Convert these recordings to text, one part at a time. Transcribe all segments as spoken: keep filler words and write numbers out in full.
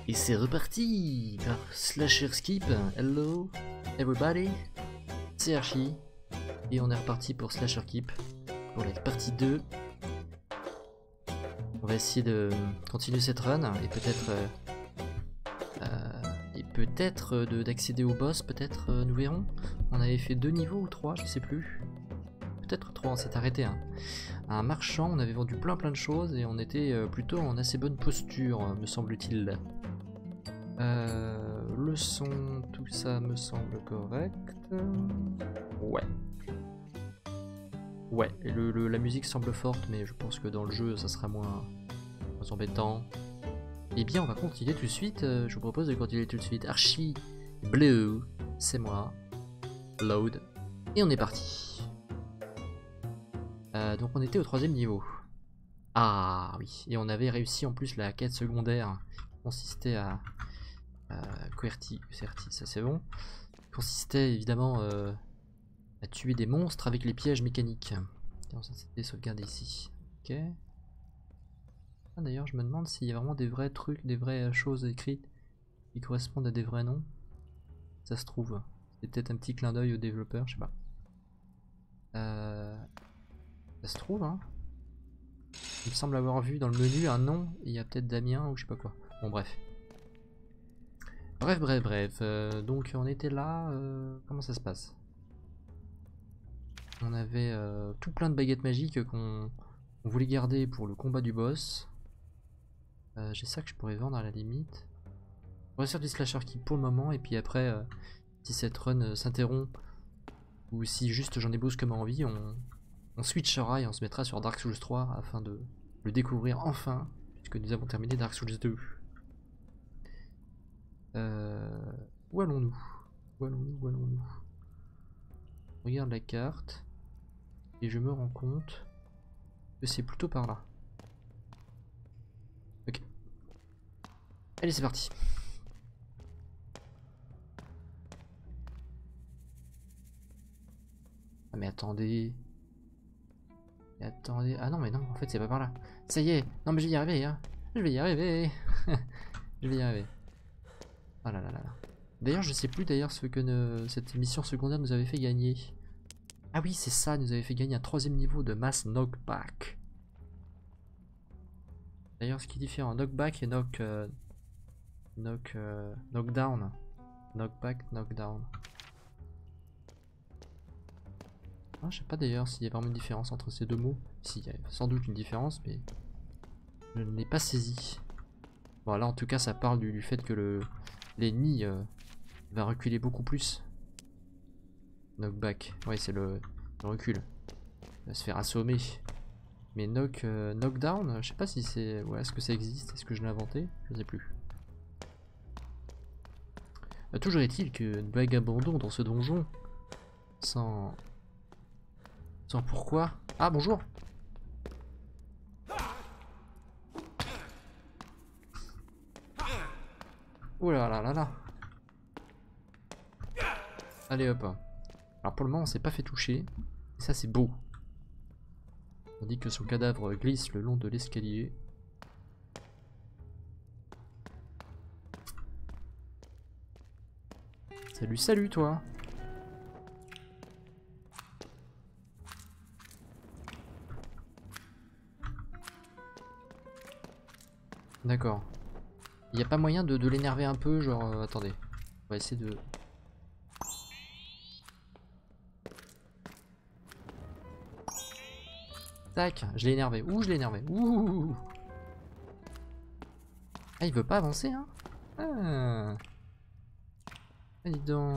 Et c'est reparti par Slasher Skip. Hello everybody, c'est Archie. Et on est reparti pour Slasher Skip pour la partie deux. On va essayer de continuer cette run et peut-être euh, euh, et peut-être d'accéder au boss, peut-être euh, nous verrons. On avait fait deux niveaux ou trois, je sais plus. Peut-être trois, on s'est arrêté. Hein. À un marchand, on avait vendu plein plein de choses et on était euh, plutôt en assez bonne posture, me semble-t-il. Euh, le son, tout ça me semble correct. Ouais. Ouais, et le, le, la musique semble forte, mais je pense que dans le jeu, ça sera moins, moins embêtant. Eh bien, on va continuer tout de suite. Euh, je vous propose de continuer tout de suite. Archie Blue, c'est moi. Load. Et on est parti. Euh, donc on était au troisième niveau. Ah oui, et on avait réussi en plus la quête secondaire qui consistait à... Euh, QWERTY, QWERTY, ça c'est bon. Consistait évidemment euh, à tuer des monstres avec les pièges mécaniques. Tiens, ça c'était sauvegardé ici. Ok. Ah, d'ailleurs, je me demande s'il y a vraiment des vrais trucs, des vraies choses écrites qui correspondent à des vrais noms. Ça se trouve. C'est peut-être un petit clin d'œil aux développeurs, je sais pas. Euh... Ça se trouve, hein. Il me semble avoir vu dans le menu un nom, et il y a peut-être Damien ou je sais pas quoi. Bon, bref. Bref, bref, bref. Euh, donc on était là. Euh, comment ça se passe? On avait euh, tout plein de baguettes magiques qu'on on voulait garder pour le combat du boss. Euh, J'ai ça que je pourrais vendre à la limite. On va faire du slasher qui pour le moment, et puis après, euh, si cette run euh, s'interrompt, ou si juste j'en ai brusquement envie, on, on switchera et on se mettra sur Dark Souls trois afin de le découvrir enfin, puisque nous avons terminé Dark Souls deux. Euh, où allons-nous? Où allons-nous? Où allons-nous? Regarde la carte et je me rends compte que c'est plutôt par là. Ok. Allez, c'est parti. Ah mais attendez. Mais attendez. Ah non mais non, en fait c'est pas par là. Ça y est. Non mais je vais y arriver. Hein. Je vais y arriver. Je vais y arriver. Ah là là là là. D'ailleurs, je sais plus d'ailleurs ce que ne... cette mission secondaire nous avait fait gagner. Ah oui, c'est ça, nous avait fait gagner un troisième niveau de mass knockback. D'ailleurs, ce qui diffère en knockback et knock... Euh, knock... Euh, knockdown. Knockback, knockdown. Ah, je sais pas d'ailleurs s'il y a vraiment une différence entre ces deux mots. Si, il y a sans doute une différence, mais... je ne l'ai pas saisi. Bon, là, en tout cas, ça parle du, du fait que le... l'ennemi euh, va reculer beaucoup plus. Knockback, ouais c'est le, le recul. Il va se faire assommer. Mais knock, euh, knockdown, je sais pas si c'est... Ouais, est-ce que ça existe? Est-ce que je l'ai inventé? Je sais plus. Euh, toujours est-il que une blague abandon dans ce donjon. Sans... Sans pourquoi. Ah bonjour. Oh là là là là. Allez hop. Alors pour le moment on s'est pas fait toucher, et ça c'est beau. On dit que son cadavre glisse le long de l'escalier. Salut, salut toi. D'accord. Il n'y a pas moyen de, de l'énerver un peu, genre... Euh, attendez. On va essayer de... Tac, je l'ai énervé. Ouh, je l'ai énervé. Ouh. Ah, il veut pas avancer, hein. Ah. Ah, dis donc.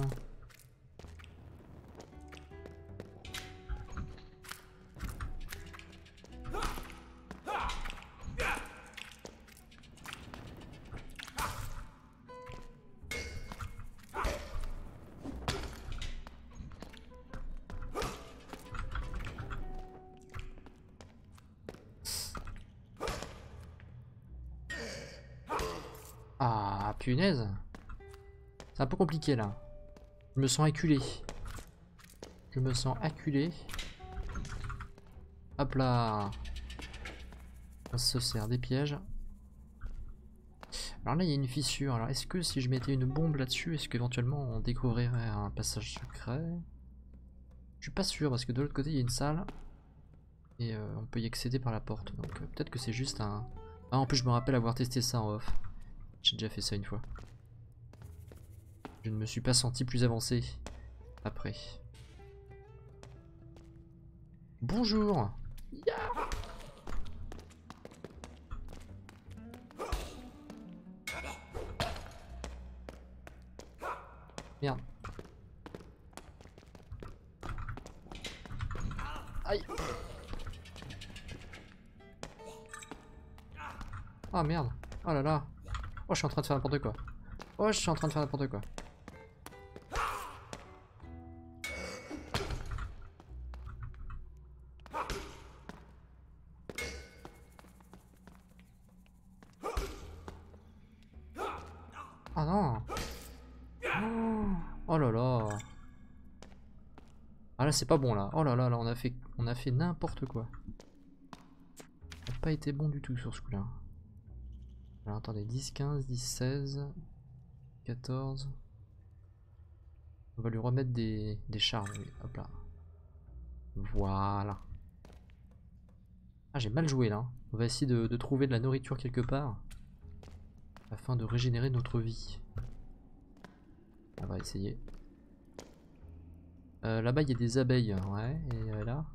Ah, punaise. C'est un peu compliqué là. Je me sens acculé. Je me sens acculé. Hop là. On se sert des pièges. Alors là il y a une fissure, alors est-ce que si je mettais une bombe là-dessus, est-ce qu'éventuellement on découvrirait un passage secret? Je suis pas sûr parce que de l'autre côté il y a une salle. Et euh, on peut y accéder par la porte, donc euh, peut-être que c'est juste un... Ah en plus je me rappelle avoir testé ça en off. J'ai déjà fait ça une fois. Je ne me suis pas senti plus avancé après. Bonjour. Yeah. Merde. Aïe. Ah merde. Oh là là. Oh je suis en train de faire n'importe quoi. Oh je suis en train de faire n'importe quoi. Ah non. Oh là là. Ah là c'est pas bon là. Oh là là là on a fait on a fait n'importe quoi. Ça n'a pas été bon du tout sur ce coup là. Alors attendez, dix, quinze, dix, seize, quatorze. On va lui remettre des, des charges, oui. Hop là. Voilà. Ah j'ai mal joué là. On va essayer de, de trouver de la nourriture quelque part. Afin de régénérer notre vie. On va essayer. Euh, Là-bas il y a des abeilles, ouais, et euh, là.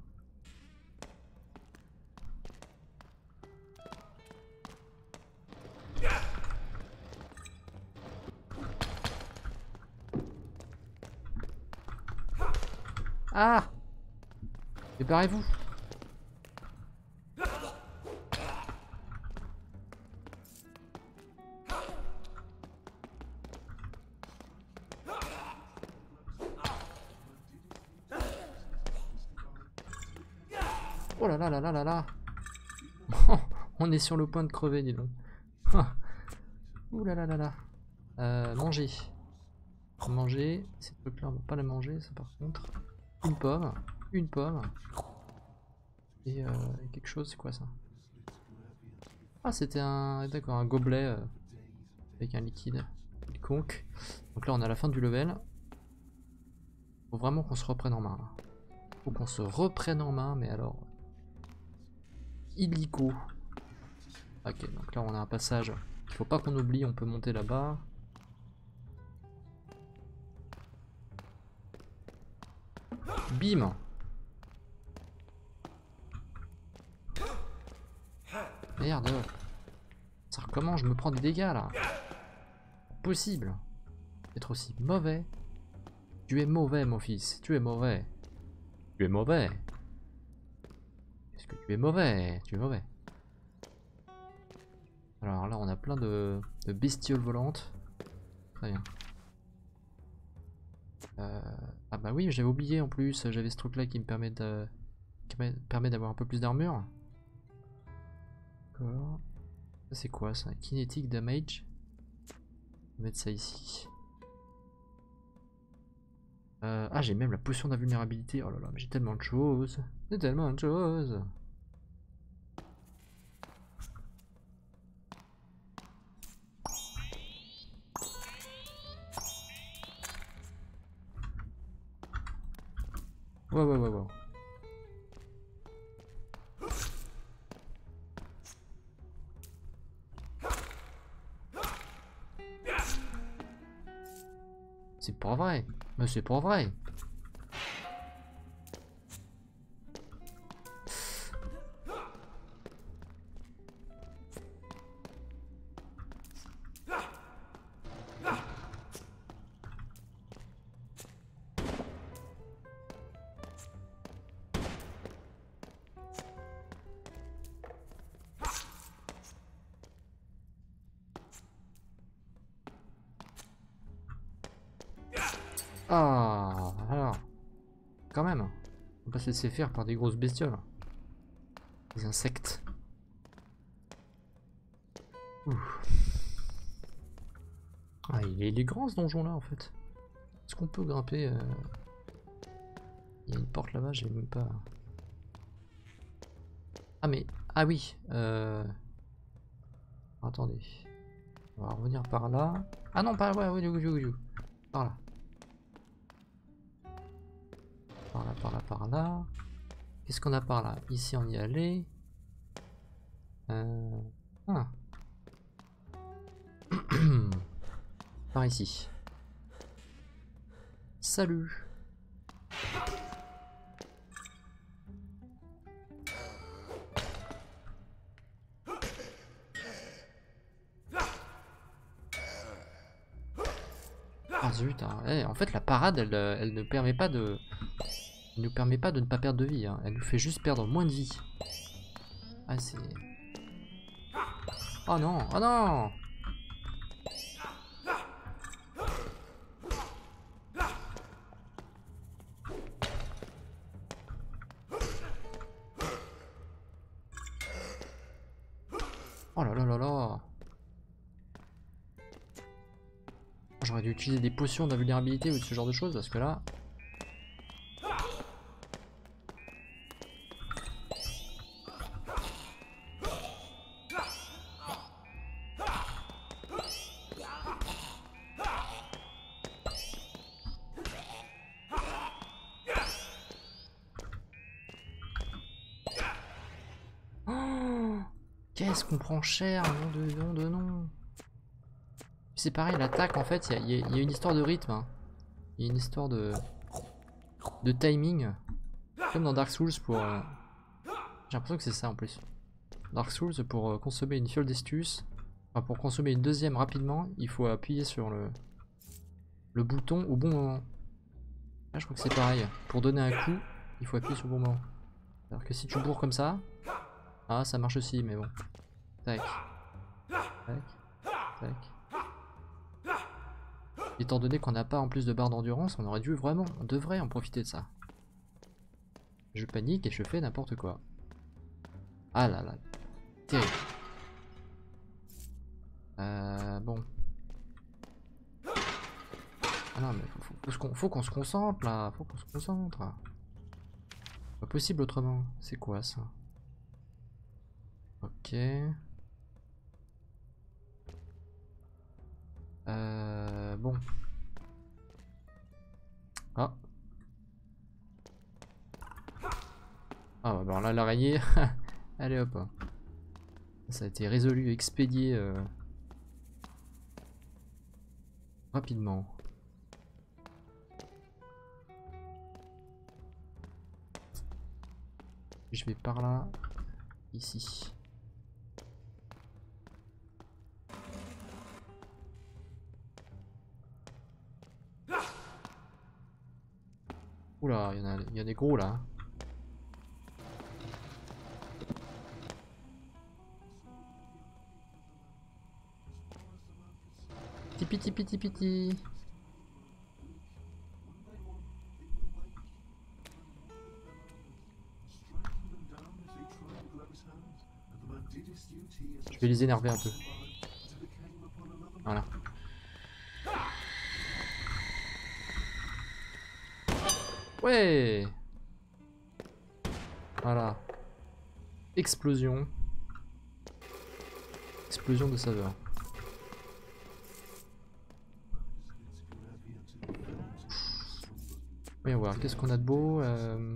Ah! Préparez-vous! Oh là là là là là là! On est sur le point de crever, dis donc. Ouh là là là là. Euh, manger. Manger. Ces trucs-là, on va pas les manger, ça par contre. Une pomme. Une pomme. Et euh, quelque chose, c'est quoi ça? Ah, c'était un. D'accord, un gobelet euh, avec un liquide quelconque. Donc là, on est à la fin du level. Faut vraiment qu'on se reprenne en main. Là. Faut qu'on se reprenne en main, mais alors. Illico. Ok, donc là, on a un passage. Il faut pas qu'on oublie, on peut monter là-bas. Bim! Merde! Ça recommence, je me prends des dégâts là! Possible! Être aussi mauvais! Tu es mauvais, mon fils! Tu es mauvais! Tu es mauvais! Est-ce que tu es mauvais? Tu es mauvais! Alors là, on a plein de, de bestioles volantes. Très bien. Euh, ah bah oui, j'avais oublié en plus, j'avais ce truc là qui me permet de qui me permet d'avoir un peu plus d'armure. D'accord. Ça c'est quoi ça? Kinetic damage. On va mettre ça ici. Euh, ah j'ai même la potion d'invulnérabilité. Oh là là, mais j'ai tellement de choses. J'ai tellement de choses. Ouais ouais ouais ouais. C'est pas vrai. Mais c'est pas vrai. Ah, alors, quand même, on va pas se laisser faire par des grosses bestioles. Des insectes. Ouh. Ah, il est, il est grand ce donjon là en fait. Est-ce qu'on peut grimper euh... Il y a une porte là-bas, j'ai même pas... Ah mais... Ah oui euh... Attendez. On va revenir par là. Ah non, pas ouais, ouais, du du du. Par là. Par là, par là, par là. Qu'est-ce qu'on a par là? Ici, on y allait. Euh... Ah. Par ici. Salut. Ah zut, hein. Eh, en fait la parade elle, elle ne permet pas de... Elle nous permet pas de ne pas perdre de vie, hein. Elle nous fait juste perdre moins de vie. Ah c'est... Oh non, oh non. Oh là là là là. J'aurais dû utiliser des potions d'invulnérabilité ou de ce genre de choses parce que là... Oh, qu'est-ce qu'on prend cher, nom de nom de nom. C'est pareil, l'attaque en fait, il y, y, y a une histoire de rythme. Hein. Il y a une histoire de... de timing. Comme dans Dark Souls pour... Euh... J'ai l'impression que c'est ça en plus. Dark Souls, pour euh, consommer une fiole d'Estus, enfin pour consommer une deuxième rapidement, il faut appuyer sur le, le bouton au bon moment. Là je crois que c'est pareil. Pour donner un coup, il faut appuyer sur le bon moment. Alors que si tu bourres comme ça, ah ça marche aussi, mais bon. Tac. Tac. Tac. Étant donné qu'on n'a pas en plus de barre d'endurance, on aurait dû vraiment, on devrait en profiter de ça. Je panique et je fais n'importe quoi. Ah là là. Terrible. Euh, bon. Ah non mais faut, faut, faut, faut qu'on se concentre là. Faut qu'on se concentre. Pas possible autrement. C'est quoi ça? Ok. Euh, bon. Ah. Ah bah alors là l'araignée. Allez hop. Ça a été résolu, expédié euh... rapidement. Je vais par là, ici. Oula, il y en a, il y a des gros là. Piti piti piti. Je vais les énerver un peu. Voilà. Ouais. Voilà. Explosion. Explosion de saveur. Voyons voir, qu'est-ce qu'on a de beau euh...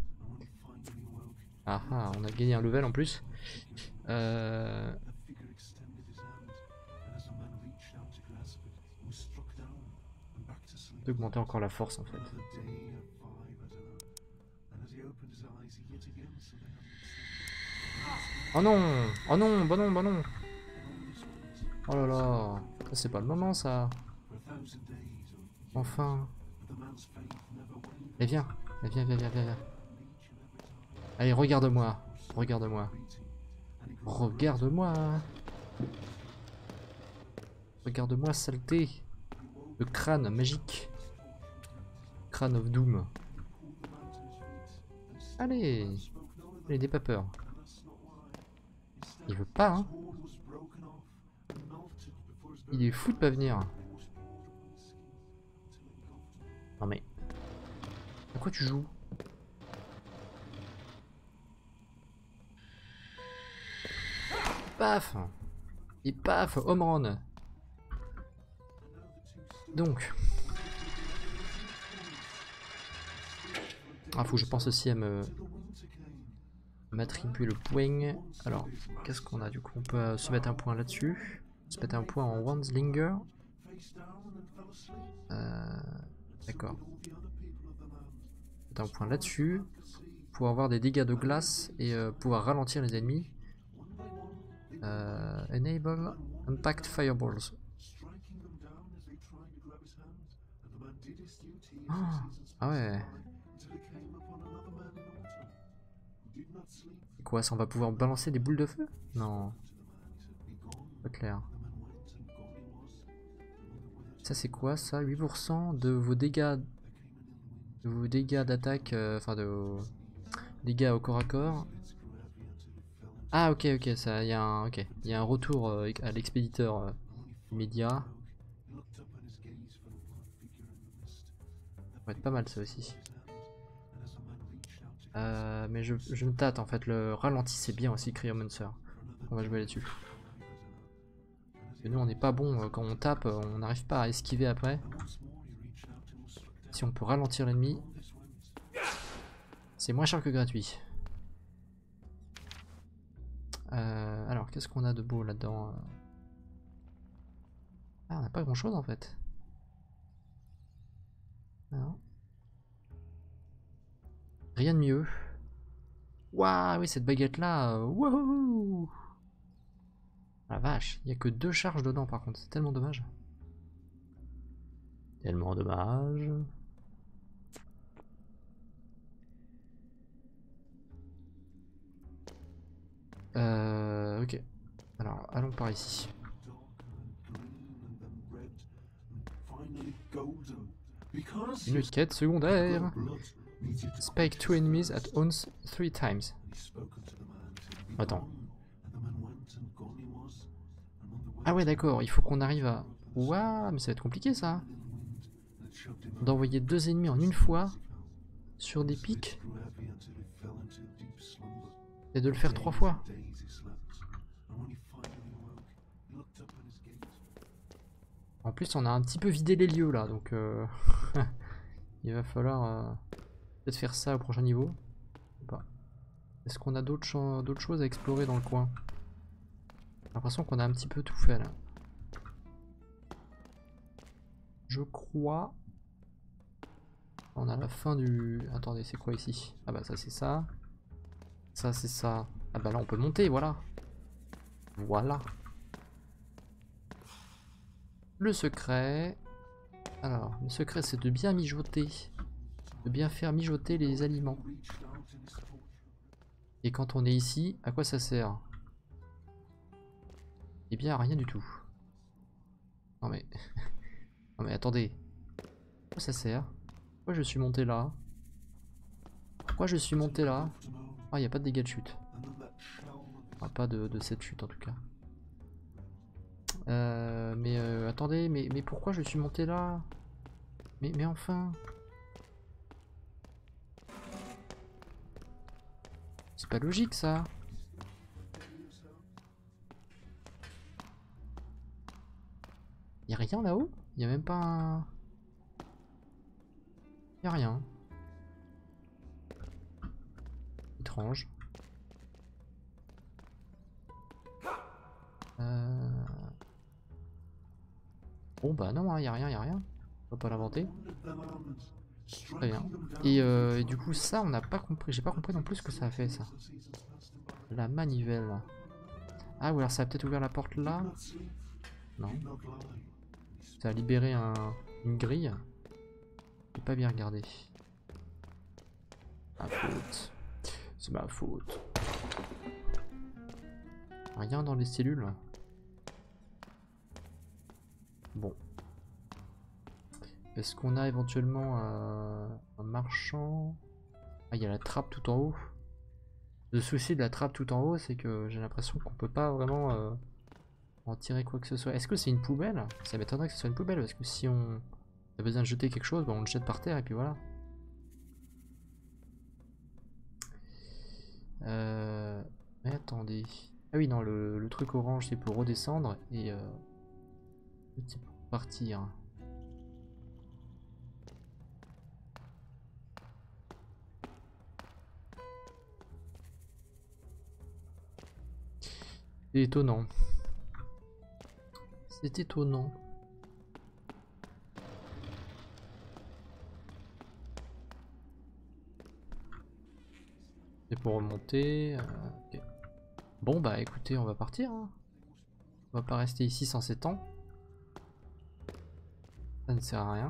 Ah ah, on a gagné un level en plus. Euh... D'augmenter encore la force en fait. Oh non! Oh non! Bah non, bah non! Oh là là! Ça c'est pas le moment ça! Enfin! Eh viens! Eh viens, viens, viens, viens, viens! Allez, regarde-moi! Regarde-moi! Regarde-moi! Regarde-moi, saleté! Le crâne magique! Crâne of Doom! Allez! Allez, n'aie pas peur! Il veut pas, hein? Il est fou de pas venir! Non mais... À quoi tu joues? Paf! Et paf! Home run! Donc. Ah, faut que je pense aussi à me m'attribuer le point. Alors, qu'est-ce qu'on a du coup? On peut euh, se mettre un point là-dessus. Se mettre un point en Wandslinger. Euh, D'accord. Mettre un point là-dessus. Pour avoir des dégâts de glace et euh, pouvoir ralentir les ennemis. Euh, enable Impact Fireballs. Oh, ah ouais. Quoi, ça on va pouvoir balancer des boules de feu? Non. Pas clair. Ça c'est quoi ça? huit pour cent de vos dégâts de vos dégâts d'attaque, euh, enfin de vos dégâts au corps à corps. Ah ok ok, ça y a un ok, il y a un retour euh, à l'expéditeur euh, immédiat. Ça va être pas mal ça aussi. Euh, mais je, je me tâte en fait, le ralenti c'est bien aussi Cryomancer. On va jouer là-dessus. Nous on n'est pas bon euh, quand on tape, euh, on n'arrive pas à esquiver après. Si on peut ralentir l'ennemi, c'est moins cher que gratuit. Euh, alors qu'est-ce qu'on a de beau là-dedans? Ah, on n'a pas grand chose en fait. Non. Rien de mieux. Waouh, oui, cette baguette là. Euh, wouhou! La vache, il n'y a que deux charges dedans par contre, c'est tellement dommage. Tellement dommage. Euh, ok. Alors, allons par ici. Une quête secondaire. Spike two enemies at once three times. Attends. Ah ouais d'accord, il faut qu'on arrive à... Waouh, mais ça va être compliqué ça. D'envoyer deux ennemis en une fois sur des pics et de le faire trois fois. En plus on a un petit peu vidé les lieux là, donc euh... il va falloir euh... peut-être faire ça au prochain niveau. Est-ce qu'on a d'autres cho d'autres choses à explorer dans le coin? J'ai l'impression qu'on a un petit peu tout fait là. Je crois. On a la fin du... Attendez, c'est quoi ici? Ah bah ça c'est ça. Ça c'est ça. Ah bah là on peut monter, voilà. Voilà. Le secret. Alors, le secret c'est de bien mijoter. De bien faire mijoter les aliments. Et quand on est ici, à quoi ça sert? Eh bien à rien du tout. Non mais... non mais attendez. À quoi ça sert? Pourquoi je suis monté là? Pourquoi je suis monté là? Ah, il n'y a pas de dégâts de chute. Ah, pas de, de cette chute en tout cas. Euh, mais euh, attendez, mais, mais pourquoi je suis monté là? Mais, mais enfin... C'est pas logique ça. Y a rien là-haut? Y a même pas un... Y a rien. Étrange. Euh... Bon bah non, hein, y a rien, y a rien. On va pas l'inventer. Très bien. Et, euh, et du coup ça on n'a pas compris. J'ai pas compris non plus ce que ça a fait ça. La manivelle. Ah ou alors ça a peut-être ouvert la porte là. Non. Ça a libéré un, une grille. J'ai pas bien regardé. Ma faute. C'est ma faute. Rien dans les cellules. Bon. Est-ce qu'on a éventuellement euh, un marchand? Ah, il y a la trappe tout en haut. Le souci de la trappe tout en haut, c'est que j'ai l'impression qu'on peut pas vraiment euh, en tirer quoi que ce soit. Est-ce que c'est une poubelle? Ça m'étonnerait que ce soit une poubelle, parce que si on a besoin de jeter quelque chose, bah on le jette par terre et puis voilà. Euh... Mais attendez. Ah oui, non, le, le truc orange c'est pour redescendre et euh, c'est pour partir. C'est étonnant. C'est étonnant. C'est pour remonter. Euh, okay. Bon bah écoutez, on va partir. Hein. On va pas rester ici sans s'étendre. Ça ne sert à rien.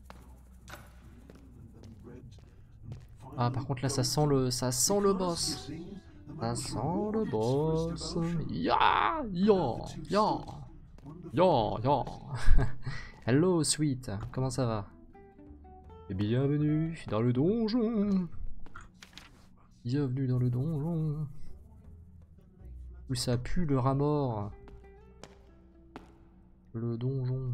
Ah par contre là ça sent le ça sent le boss. Ça sent le boss. Ya ya ya ya ya. Hello sweet, comment ça va? Et bienvenue dans le donjon. Bienvenue dans le donjon. Où ça pue le rat mort. Le donjon.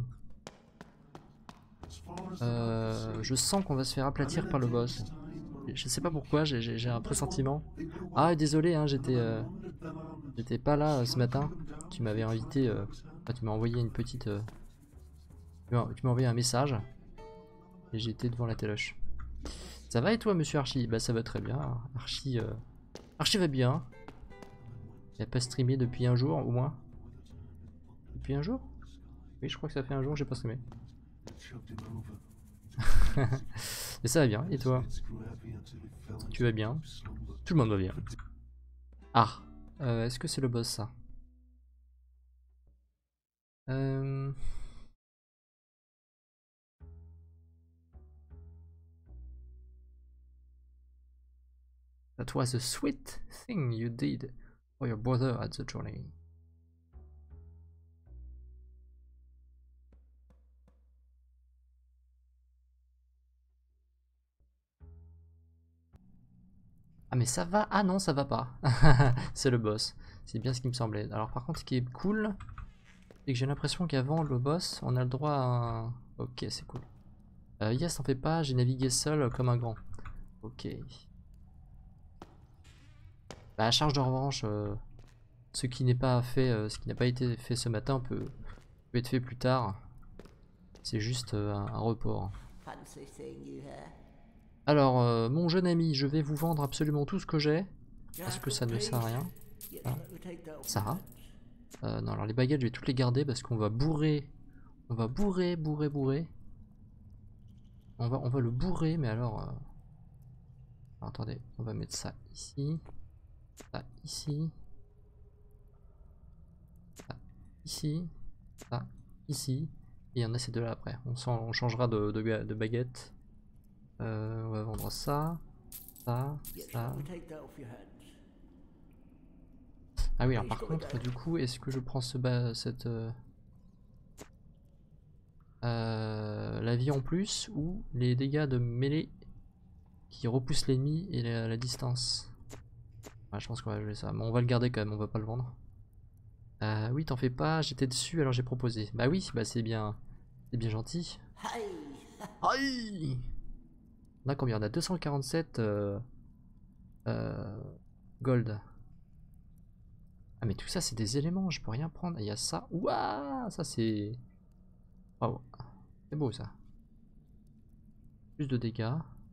Euh, je sens qu'on va se faire aplatir par le boss. Je sais pas pourquoi, j'ai un pressentiment. Ah désolé, hein, j'étais euh, j'étais pas là euh, ce matin. Tu m'avais invité, euh, enfin, tu m'as envoyé une petite... Euh, tu m'as envoyé un message. Et j'étais devant la téloche. Ça va et toi monsieur Archie? Bah ça va très bien. Archie, euh, Archie va bien. Il a pas streamé depuis un jour au moins. Depuis un jour? Oui je crois que ça fait un jour que j'ai pas streamé. Et ça va bien, et toi? Tu vas bien? Tout le monde va bien. Ah, euh, est-ce que c'est le boss ça? euh... That was a sweet thing you did for your brother at the journey. Ah mais ça va? Ah non ça va pas. C'est le boss. C'est bien ce qui me semblait. Alors par contre ce qui est cool, c'est que j'ai l'impression qu'avant le boss, on a le droit à un... Ok c'est cool. Euh, yes t'en fais pas, j'ai navigué seul comme un grand. Ok. Bah charge de revanche, euh, ce qui n'est pas fait, euh, ce qui n'a pas été fait ce matin peut, peut être fait plus tard. C'est juste euh, un, un report. Alors, euh, mon jeune ami, je vais vous vendre absolument tout ce que j'ai. Parce que ça ne sert à rien. Ah. Ça. Euh, non, alors les baguettes, je vais toutes les garder parce qu'on va bourrer. On va bourrer, bourrer, bourrer. On va, on va le bourrer, mais alors... Euh... alors attendez, on va mettre ça ici. Ça ici. Ça ici. Ça ici. Et il y en a ces deux-là après. On, sent, on changera de, de, de baguette. Euh, on va vendre ça. Ça, ça. Ah oui, alors par contre, du coup, est-ce que je prends ce bas, cette euh, euh, la vie en plus ou les dégâts de mêlée qui repoussent l'ennemi et la, la distance? Ah, je pense qu'on va jouer ça, mais on va le garder quand même, on va pas le vendre. Euh, oui, t'en fais pas, j'étais dessus alors j'ai proposé. Bah oui, bah c'est bien, c'est bien gentil. Aïe. On a combien? On a deux cent quarante-sept euh, euh, gold. Ah mais tout ça c'est des éléments, je peux rien prendre. Il y a ça. Ouah, ça c'est... Oh, c'est beau ça. Plus de dégâts.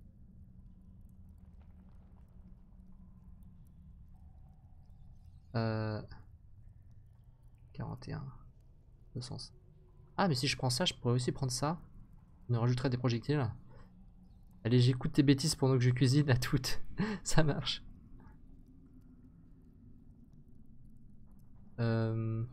Euh... quarante et un. deux cents. Ah mais si je prends ça, je pourrais aussi prendre ça. On rajouterait des projectiles. Allez, j'écoute tes bêtises pendant que je cuisine à toutes. Ça marche. Euh...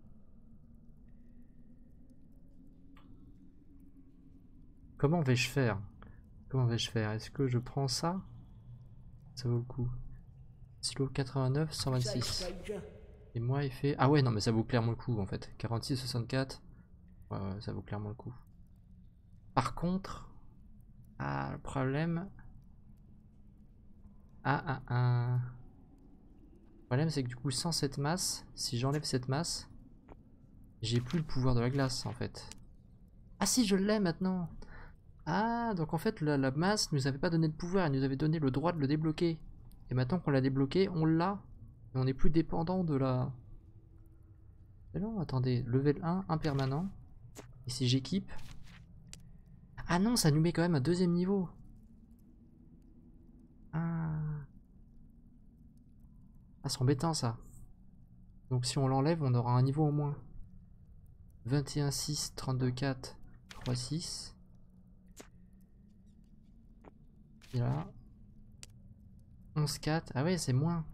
Comment vais-je faire? Comment vais-je faire? Est-ce que je prends ça? Ça vaut le coup. Silo quatre-vingt-neuf, cent vingt-six. Et moi il fait... Ah ouais non mais ça vaut clairement le coup en fait. quarante-six, soixante-quatre. Ouais, ouais ça vaut clairement le coup. Par contre... Ah le problème... Ah ah ah... Le problème c'est que du coup sans cette masse, si j'enlève cette masse, j'ai plus le pouvoir de la glace en fait. Ah si je l'ai maintenant. Ah donc en fait la, la masse nous avait pas donné de pouvoir, elle nous avait donné le droit de le débloquer. Et maintenant qu'on l'a débloqué, on l'a. Et on n'est plus dépendant de la... Mais non attendez, level un, impermanent. Et si j'équipe... Ah non ça nous met quand même un deuxième niveau. Ah, ah c'est embêtant ça. Donc si on l'enlève, on aura un niveau en moins. vingt et un six, trente-deux quatre, trois six. Et là. onze quatre. Ah ouais, c'est moins.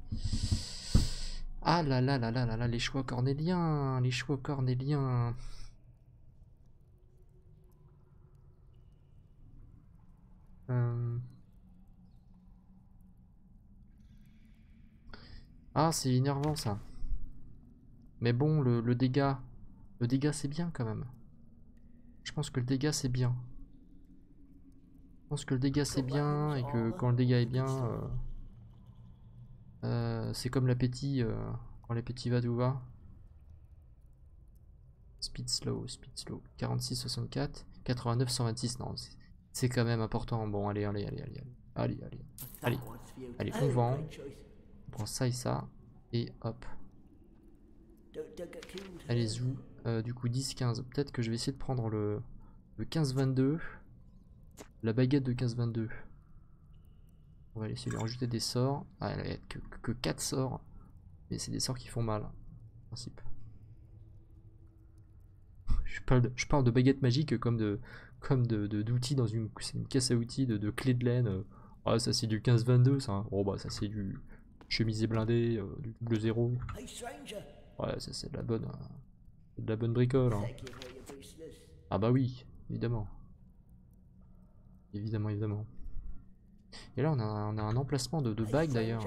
Ah là là là là là là, les choix cornéliens. Les choix cornéliens. Euh... Ah, c'est énervant ça. Mais bon, le, le dégât. Le dégât c'est bien quand même. Je pense que le dégât c'est bien. Je pense que le dégât c'est bien et que quand le dégât est bien, euh, euh, c'est comme l'appétit. Euh, quand l'appétit va d'où va. Speed slow, speed slow. quarante-six soixante-quatre, quatre-vingt-neuf cent vingt-six. Non, c'est quand même important. Bon, allez, allez, allez, allez, allez, allez, allez, allez, on vend. On prend ça et ça et hop. Allez, zou. Euh, du coup dix quinze. Peut-être que je vais essayer de prendre le, le quinze vingt-deux. La baguette de quinze vingt-deux. On va essayer de rajouter des sorts. Ah, elle va être que, que quatre sorts. Mais c'est des sorts qui font mal. En principe. Je parle de, je parle de baguette magique comme de comme de d'outils dans une, une caisse à outils, de, de clés de laine. Ah, ça c'est du quinze vingt-deux ça. Hein. Oh bah ça c'est du chemisier blindé, euh, du double zéro. Ouais, ça c'est de la bonne, euh, de la bonne bricole. Hein. Ah bah oui, évidemment. Évidemment, évidemment. Et là on a, on a un emplacement de, de bague d'ailleurs.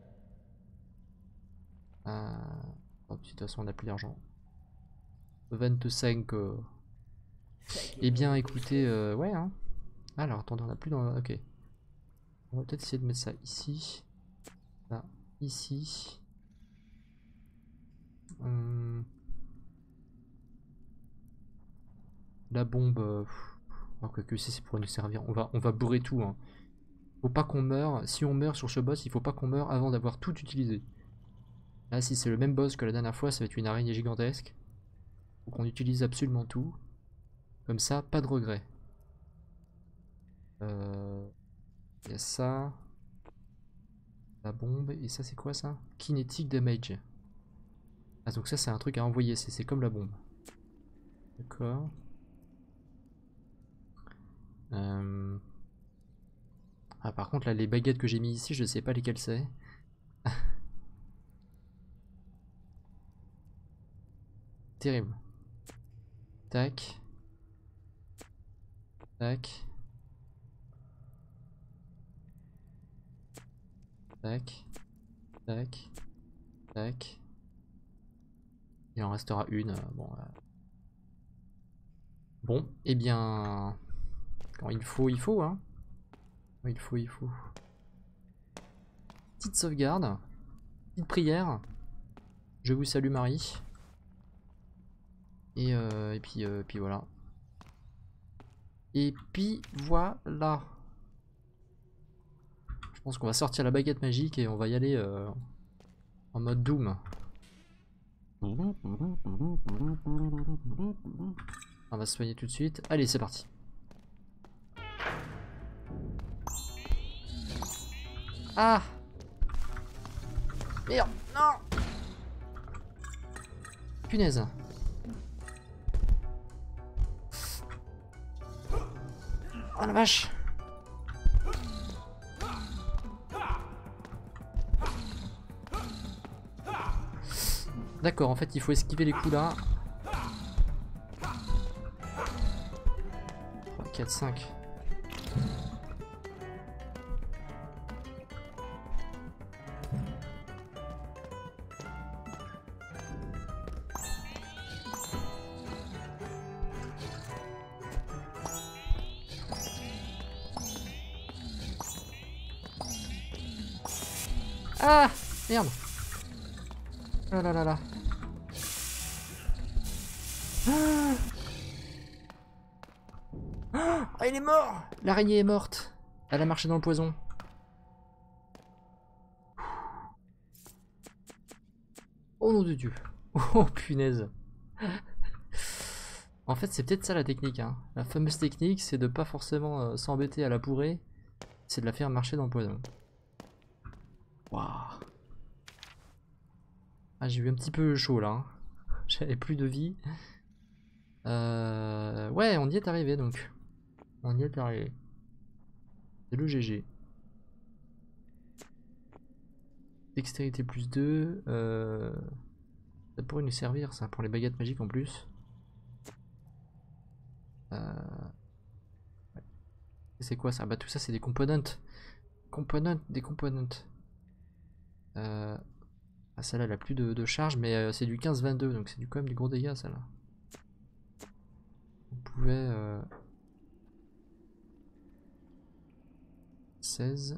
Euh... Oh, de toute façon on n'a plus d'argent. vingt-cinq. Euh... Eh bien écoutez, euh, ouais hein. Alors attendez, on n'a plus dans... Ok. On va peut-être essayer de mettre ça ici. Là, ici. Hum... La bombe... Euh... Alors que, que si c'est pour nous servir, on va, on va bourrer tout. Hein. Faut pas qu'on meure. Si on meurt sur ce boss, il faut pas qu'on meure avant d'avoir tout utilisé. Là, si c'est le même boss que la dernière fois, ça va être une araignée gigantesque. Faut qu'on utilise absolument tout. Comme ça, pas de regret. Euh... Il y a ça. La bombe. Et ça, c'est quoi ça? Kinetic damage. Ah, donc ça, c'est un truc à envoyer. C'est comme la bombe. D'accord. Euh... Ah, par contre, là, les baguettes que j'ai mis ici, je sais pas lesquelles c'est. Terrible. Tac. Tac. Tac. Tac. Tac. Il en restera une. Euh, bon, euh... bon, eh bien... Quand il faut, il faut, hein. Quand il faut, il faut. Petite sauvegarde. Petite prière. Je vous salue Marie. Et, euh, et puis, euh, puis voilà. Et puis voilà. Je pense qu'on va sortir la baguette magique et on va y aller euh, en mode Doom. On va se soigner tout de suite. Allez, c'est parti. Ah! Merde! Non! Punaise! Oh la vache! D'accord, en fait il faut esquiver les coups là. trois, quatre, cinq. Ah! Merde! Oh là là là. Ah, ah, il est mort! L'araignée est morte. Elle a marché dans le poison. Oh nom de Dieu. Oh punaise. En fait, c'est peut-être ça la technique. Hein. La fameuse technique, c'est de pas forcément euh, s'embêter à la bourrer. C'est de la faire marcher dans le poison. Waouh. Ah, j'ai eu un petit peu chaud là. Hein. J'avais plus de vie. Euh... Ouais, on y est arrivé donc. On y est arrivé. C'est le G G. Dextérité plus deux. Euh... Ça pourrait nous servir ça pour les baguettes magiques en plus. Euh... Ouais. C'est quoi ça? Bah tout ça c'est des components. Components, des components. Euh... Ah, celle-là elle a plus de, de charge mais euh, c'est du quinze vingt-deux donc c'est du quand même du gros dégâts celle-là. On pouvait... Euh... seize.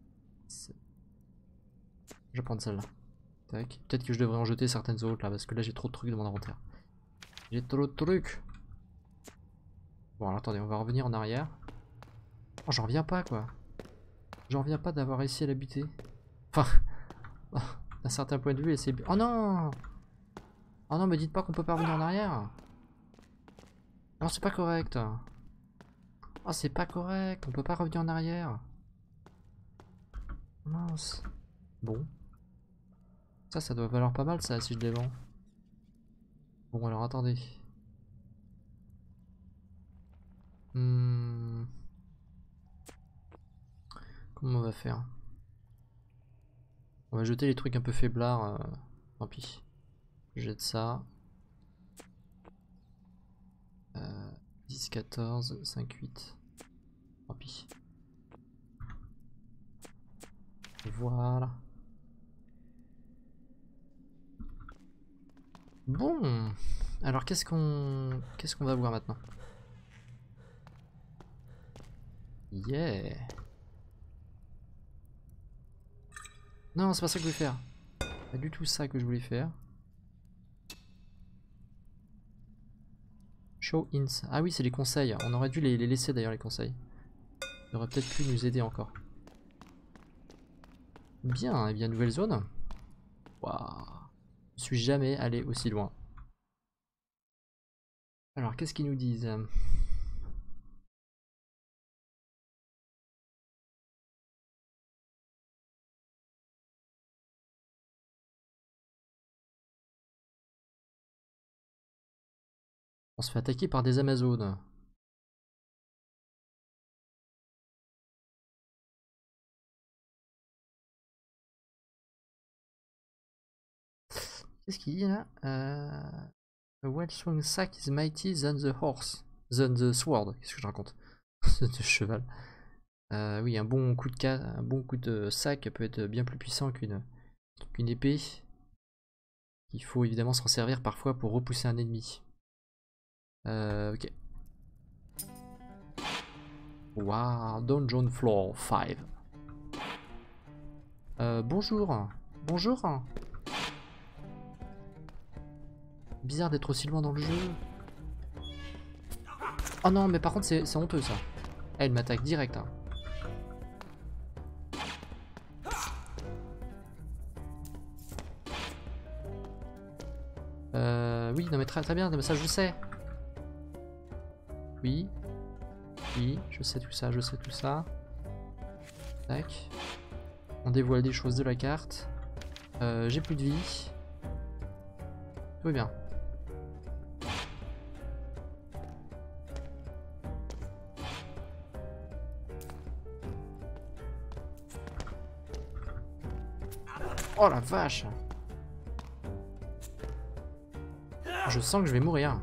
Je vais prendre celle-là. Tac. Peut-être que je devrais en jeter certaines autres là parce que là j'ai trop de trucs dans mon inventaire. J'ai trop de trucs. Bon alors attendez, on va revenir en arrière. Oh j'en reviens pas quoi. J'en reviens pas d'avoir réussi à l'habiter. Enfin, d'un certain point de vue, c'est... Oh non. Oh non, me dites pas qu'on peut pas revenir en arrière. Non, c'est pas correct. Oh, c'est pas correct, on peut pas revenir en arrière. Mince. Bon. Ça, ça doit valoir pas mal ça si je les vends. Bon alors attendez. Hmm. Comment on va faire? On va jeter les trucs un peu faiblards. Euh... Tant pis. Je jette ça. Euh, dix, quatorze, cinq, huit. Tant pis. Voilà. Bon. Alors qu'est-ce qu'on qu'est-ce qu'on va voir maintenant? Yeah. Non, c'est pas ça que je voulais faire. Pas du tout ça que je voulais faire. Show ins. Ah oui, c'est les conseils. On aurait dû les, les laisser d'ailleurs les conseils. Ils auraient peut-être pu nous aider encore. Bien, et bien nouvelle zone. Waouh. Je suis jamais allé aussi loin. Alors, qu'est-ce qu'ils nous disent? On se fait attaquer par des Amazones. Qu'est-ce qu'il dit là? euh... A well-swung sack is mighty than the horse. Than the sword. Qu'est-ce que je raconte? De cheval. Euh, oui, un bon coup de ca... un bon coup de sac peut être bien plus puissant qu'une qu'une épée. Il faut évidemment s'en servir parfois pour repousser un ennemi. Euh, ok. Wow, Dungeon Floor cinq. Euh, bonjour. Bonjour. Bizarre d'être aussi loin dans le jeu. Oh non, mais par contre, c'est honteux ça. Elle m'attaque direct. Hein. Euh, oui, non mais très, très bien, mais ça je sais. Oui. Oui, je sais tout ça, je sais tout ça. Tac. On dévoile des choses de la carte. Euh, J'ai plus de vie. Tout va bien. Oh la vache! Je sens que je vais mourir.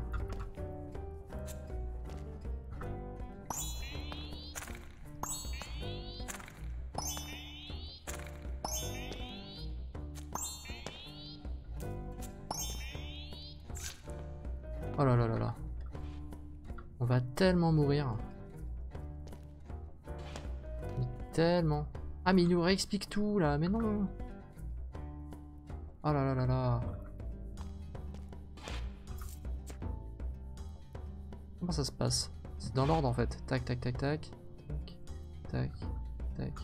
Oh là là là là. On va tellement mourir. Mais tellement. Ah mais il nous réexplique tout là, mais non. Oh là là là là. Comment ça se passe? C'est dans l'ordre en fait. Tac tac tac tac. Tac tac tac.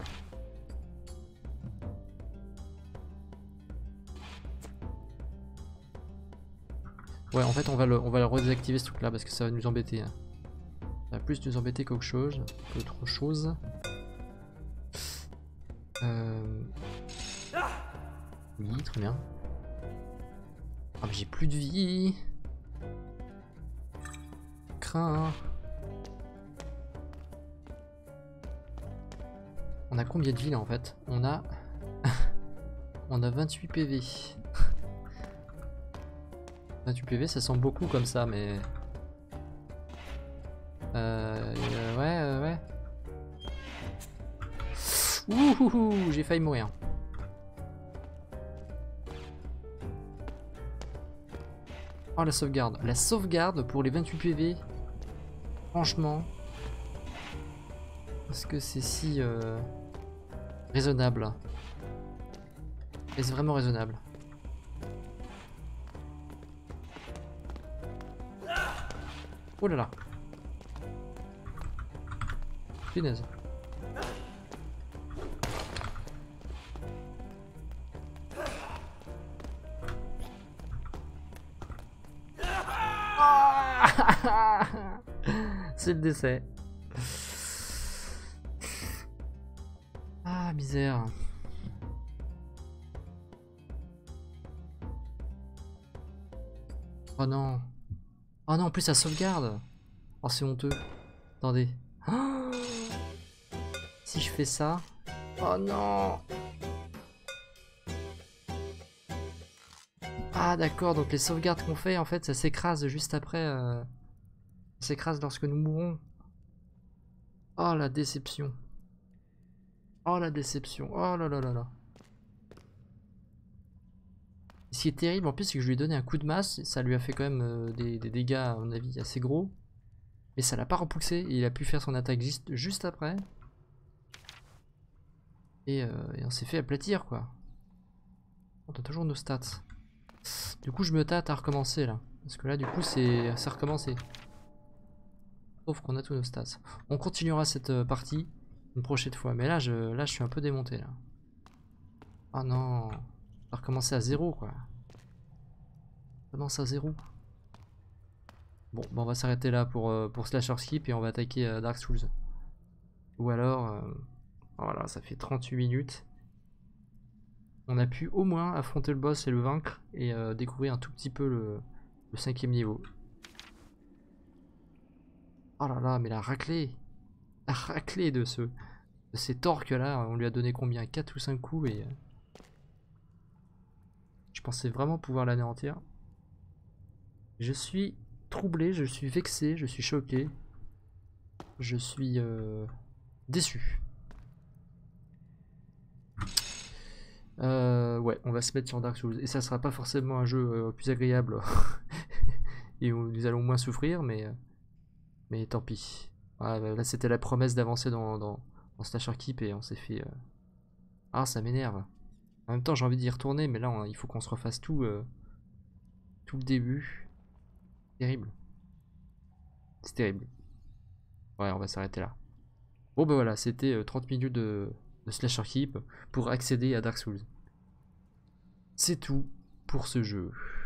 Ouais, en fait, on va le, on va le redésactiver ce truc là parce que ça va nous embêter. Hein. Ça va plus nous embêter qu'autre chose. Qu'autre chose. Euh... Oui, très bien. Ah mais j'ai plus de vie. Crains. On a combien de vie là en fait? On a... On a vingt-huit P V. vingt-huit P V ça semble beaucoup comme ça mais... Euh... euh ouais euh, ouais. Ouh, j'ai failli mourir. Oh la sauvegarde. La sauvegarde pour les vingt-huit P V. Franchement. Est-ce que c'est si euh, raisonnable? Est-ce vraiment raisonnable? Oh là là. Punaise. C'est le décès. Ah, misère. Oh non. Oh non, en plus ça sauvegarde. Oh, c'est honteux. Attendez. Oh, si je fais ça. Oh non. Ah d'accord, donc les sauvegardes qu'on fait, en fait, ça s'écrase juste après. Euh... Ça s'écrase lorsque nous mourrons. Oh la déception. Oh la déception. Oh là là là là. Ce qui est terrible en plus, c'est que je lui ai donné un coup de masse. Ça lui a fait quand même euh, des, des dégâts, à mon avis, assez gros. Mais ça l'a pas repoussé. Et il a pu faire son attaque juste, juste après. Et, euh, et on s'est fait aplatir quoi. On a toujours nos stats. Du coup, je me tâte à recommencer là. Parce que là, du coup, c'est ça recommencé. Sauf qu'on a tous nos stats. On continuera cette euh, partie une prochaine fois. Mais là je, là, je suis un peu démonté là. Oh non. On va recommencer à zéro quoi. On commence à zéro. Bon, bah on va s'arrêter là pour, euh, pour Slasher Skip et on va attaquer euh, Dark Souls. Ou alors... Euh, voilà, ça fait trente-huit minutes. On a pu au moins affronter le boss et le vaincre et euh, découvrir un tout petit peu le, le cinquième niveau. Oh là là, mais la raclée. La raclée de, ce, de ces torques là, on lui a donné combien? Quatre ou cinq coups et... Je pensais vraiment pouvoir l'anéantir. Je suis troublé, je suis vexé, je suis choqué. Je suis euh, déçu. Euh, ouais, on va se mettre sur Dark Souls. Et ça sera pas forcément un jeu euh, plus agréable. Et où nous allons moins souffrir, mais, mais tant pis. Ah, là, c'était la promesse d'avancer dans, dans, dans Slasher Keep et on s'est fait... Euh... Ah, ça m'énerve. En même temps, j'ai envie d'y retourner, mais là, on, il faut qu'on se refasse tout, euh, tout le début. Terrible. C'est terrible. Ouais, on va s'arrêter là. Bon, bah voilà, c'était euh, trente minutes de, de Slasher Keep pour accéder à Dark Souls. C'est tout pour ce jeu.